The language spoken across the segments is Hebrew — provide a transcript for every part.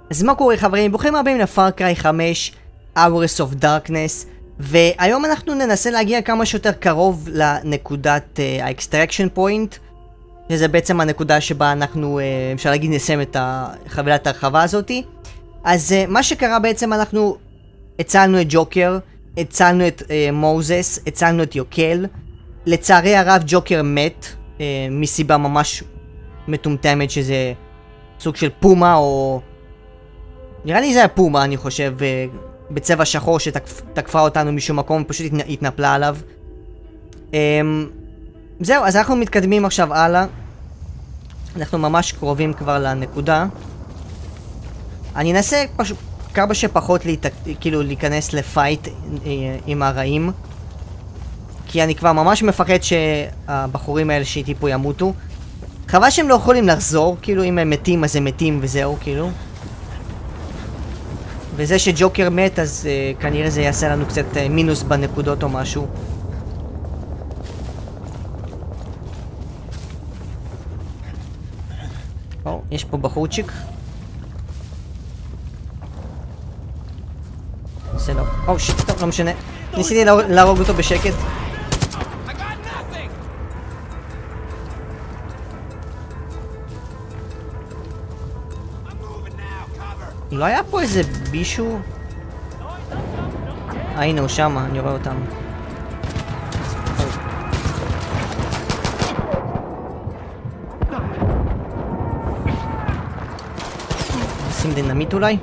אז מה קורה חברים? ברוכים הבאים לפאר קריי 5 Hours of Darkness, והיום אנחנו ננסה להגיע כמה שיותר קרוב לנקודת ה-Extraction Point, שזה בעצם הנקודה שבה אנחנו, אפשר להגיד, נסיים את חבילת הרחבה הזאתי. אז מה שקרה בעצם, אנחנו הצלנו את ג'וקר, הצלנו את מוזס, הצלנו את יוקל. לצערי הרב ג'וקר מת, מסיבה ממש מטומטמת, שזה סוג של פומה, או נראה לי זה היה פומה, אני חושב, בצבע שחור שתקפה אותנו משום מקום ופשוט התנפלה עליו. זהו, אז אנחנו מתקדמים עכשיו הלאה. אנחנו ממש קרובים כבר לנקודה. אני אנסה כמה שפחות כאילו להיכנס לפייט עם הרעים, כי אני כבר ממש מפחד שהבחורים האלה שאיתי פה ימותו. חבל שהם לא יכולים לחזור, כאילו אם הם מתים אז הם מתים וזהו, כאילו. וזה שג'וקר מת אז כנראה זה יעשה לנו קצת מינוס בנקודות או משהו. או, יש פה בחורצ'יק. זה לא... או, טוב, לא משנה. ניסיתי להרוג אותו בשקט. לא היה פה איזה בישהו? הנה הוא שמה, אני רואה אותם. נשים דינמיט אולי?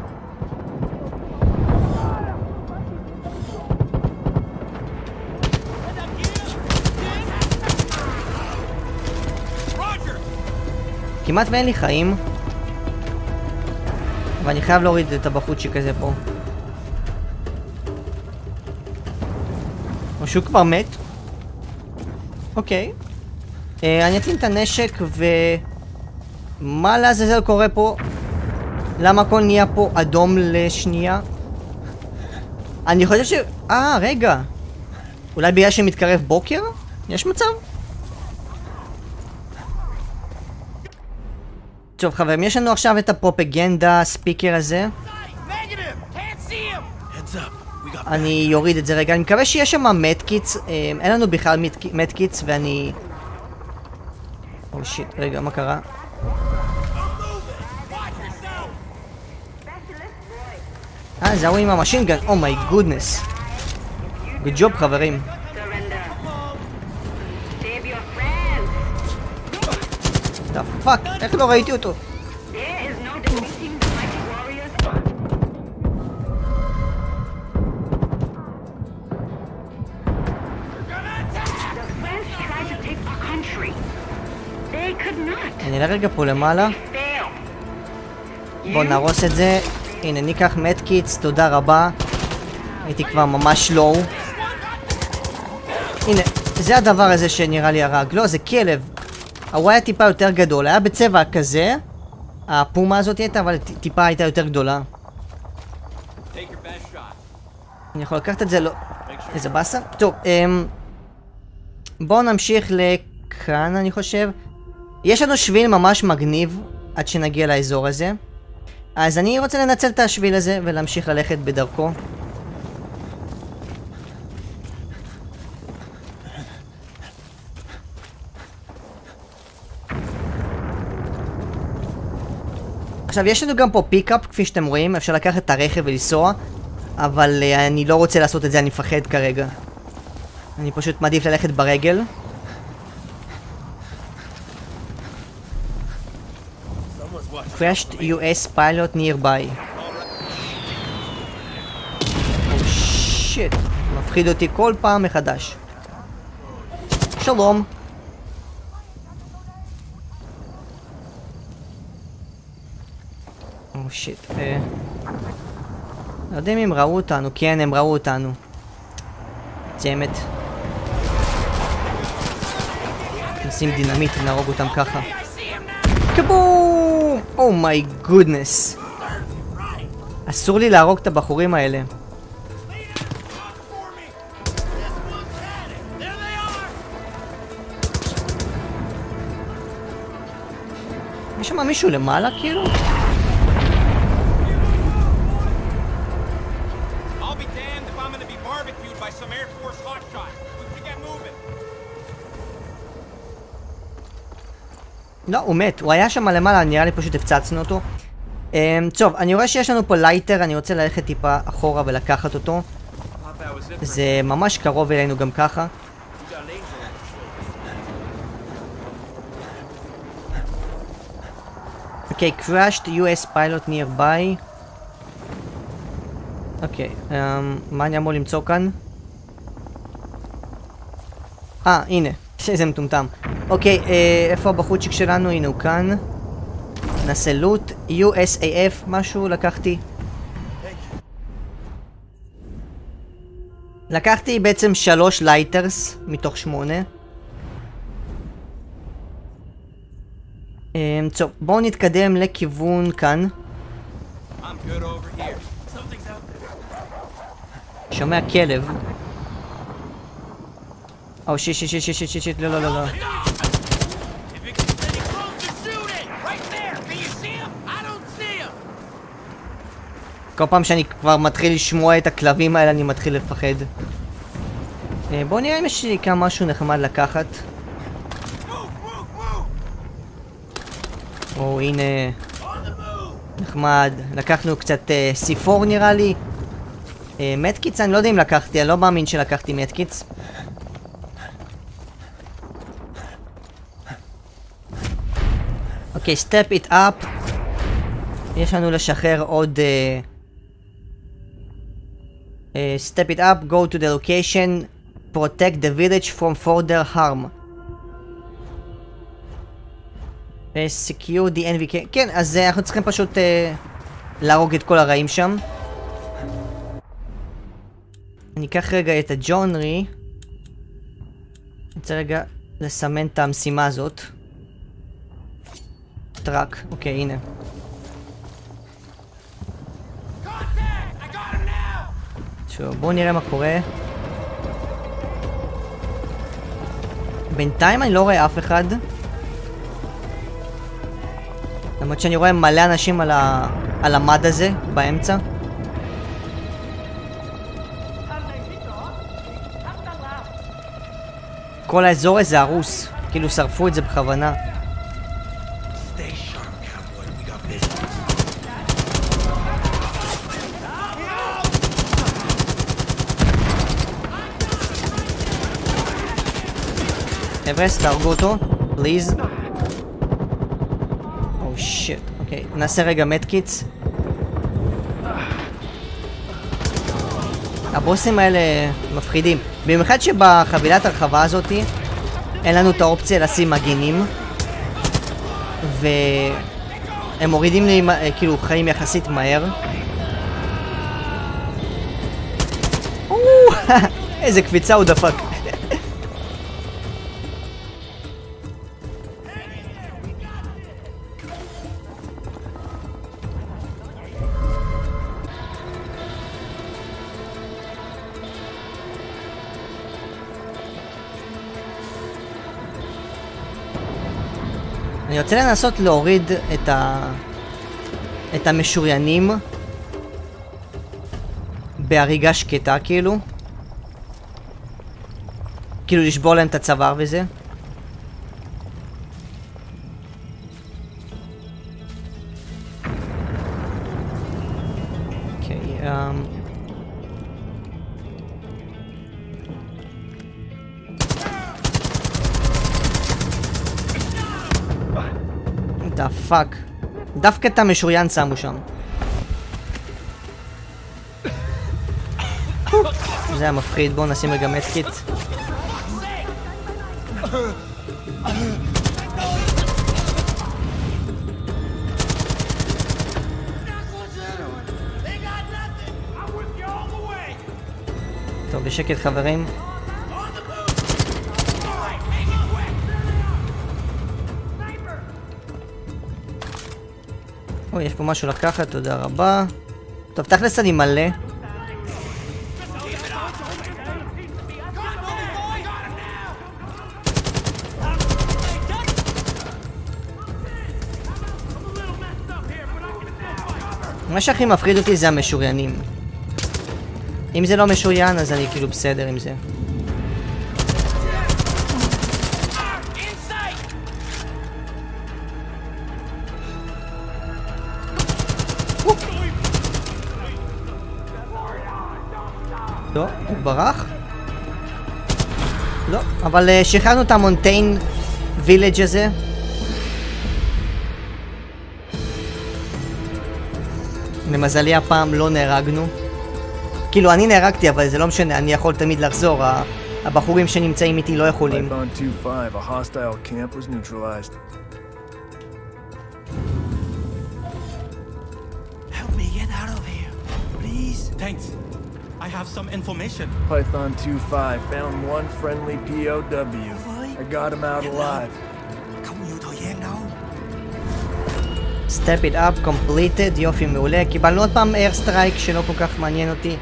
כמעט ואין לי חיים, ואני חייב להוריד את הבחוצ'יק הזה פה. או שהוא כבר מת. אוקיי. אני אתאים את הנשק מה לעזאזל קורה פה? למה הכל נהיה פה אדום לשנייה? אני חושב ש... רגע. אולי בגלל שמתקרב בוקר? יש מצב? טוב חברים, יש לנו עכשיו את הפרופגנדה ספיקר הזה. אני יוריד את זה רגע, אני מקווה שיש שם מדקיטס. אין לנו בכלל מדקיטס ואני... או שיט, רגע, מה קרה? זה הוא עם המשינגן, או מיי גודנס. גוד ג'וב חברים. פאק, איך לא ראיתי אותו? אני אלך רגע פה למעלה. בואו נרוס את זה. הנה, ניקח מדקיטס, תודה רבה. הייתי כבר ממש לואו. הנה, זה הדבר הזה שנראה לי הרג. לא, זה כלב. הוא היה טיפה יותר גדול, היה בצבע כזה. הפומה הזאת הייתה, אבל טיפה הייתה יותר גדולה. אני יכול לקחת את זה, לא... איזה באסה? טוב, בואו נמשיך לכאן, אני חושב. יש לנו שביל ממש מגניב עד שנגיע לאזור הזה. אז אני רוצה לנצל את השביל הזה ולהמשיך ללכת בדרכו. עכשיו יש לנו גם פה פיקאפ, כפי שאתם רואים, אפשר לקחת את הרכב ולנסוע, אבל אני לא רוצה לעשות את זה, אני מפחד כרגע. אני פשוט מעדיף ללכת ברגל. Crashed US pilot nearby. Oh shit, מפחיד אותי כל פעם מחדש. שלום. או שיט, לא יודע אם הם ראו אותנו. כן, הם ראו אותנו. צמת. נשים דינמיט ונהרוג אותם ככה. כבום! או מיי גודנס. אסור לי להרוג את הבחורים האלה. יש שם מישהו למעלה כאילו? לא, הוא מת. הוא היה שם למעלה, נראה לי פשוט הפצצנו אותו. טוב, אני רואה שיש לנו פה לייטר, אני רוצה ללכת טיפה אחורה ולקחת אותו. זה ממש קרוב אלינו גם ככה. אוקיי, crashed US pilot nearby. אוקיי, מה אני אמור למצוא כאן? הנה, איזה מטומטם. אוקיי, איפה הבחוצ'יק שלנו? הנה הוא כאן. נעשה לוט. USAF, משהו לקחתי. לקחתי בעצם 3 לייטרס מתוך 8. טוב, בואו נתקדם לכיוון כאן. שומע כלב. או שיט, לא. כל פעם שאני כבר מתחיל לשמוע את הכלבים האלה אני מתחיל לפחד. בואו נראה אם יש לי כאן משהו נחמד לקחת. או הנה, נחמד. לקחנו קצת C4 נראה לי. מדקיץ אני לא יודע אם לקחתי, אני לא מאמין שלקחתי מדקיץ. אוקיי, step it up. יש לנו לשחרר עוד step it up, go to the location, protect the village from further harm. secure the NVK. כן, אז אנחנו צריכים פשוט להרוג את כל הרעים שם. אני אקח רגע את הג'ונרי. אני רוצה רגע לסמן את המשימה הזאת. טראק, אוקיי, הנה. טוב, בואו נראה מה קורה. בינתיים אני לא רואה אף אחד. למרות שאני רואה מלא אנשים על המד הזה, באמצע. כל האזור הזה הרוס, כאילו שרפו את זה בכוונה. אברסט, תהרגו אותו, פליז. או שיט, אוקיי, נעשה רגע מדקיץ. הבוסים האלה מפחידים. במיוחד שבחבילת הרחבה הזאת אין לנו את האופציה לשים מגינים. והם מורידים לי כאילו חיים יחסית מהר. איזה קפיצה הוא דפק. אני רוצה לנסות להוריד את המשוריינים בהריגה שקטה, כאילו לשבור להם את הצוואר וזה. אוקיי, דה פאק. דווקא את המשוריין שמו שם. זה היה מפחיד, בואו נשים רגע מדקיט. טוב, בשקט חברים. אוי, יש פה משהו לקחת, תודה רבה. טוב, תכלס אני מלא. מה שהכי מפחיד אותי זה המשוריינים. אם זה לא משוריין, אז אני כאילו בסדר עם זה. לא, הוא ברח? לא, אבל שחררנו את המונטיין וילג' הזה. למזלי הפעם לא נהרגנו. כאילו אני נהרגתי, אבל זה לא משנה, אני יכול תמיד לחזור. הבחורים שנמצאים איתי לא יכולים. I have some information. Python 2-5 found one friendly POW. I got him out alive. Step it up, completed, יופי מעולה. קיבלנו עוד פעם air strike שלא כל כך מעניין אותי.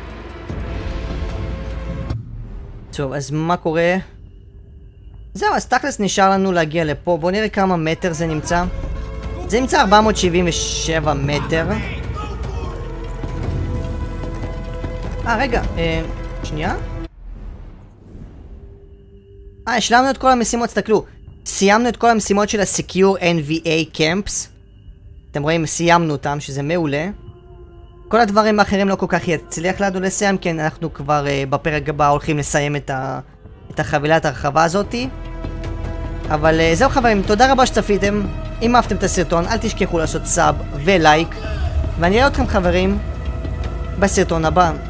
טוב, אז מה קורה? זהו, אז תכלס נשאר לנו להגיע לפה. בואו נראה כמה מטר זה נמצא. זה נמצא 477 מטר. רגע, שנייה. השלמנו את כל המשימות, תסתכלו. סיימנו את כל המשימות של ה-Secure NVA Camps. אתם רואים, סיימנו אותם, שזה מעולה. כל הדברים האחרים לא כל כך יצליח לנו לסיים, כן, אנחנו כבר בפרק הבא הולכים לסיים את החבילת הרחבה הזאתי. אבל זהו חברים, תודה רבה שצפיתם. אם אהבתם את הסרטון, אל תשכחו לעשות סאב ולייק. ואני אראה אתכם חברים בסרטון הבא.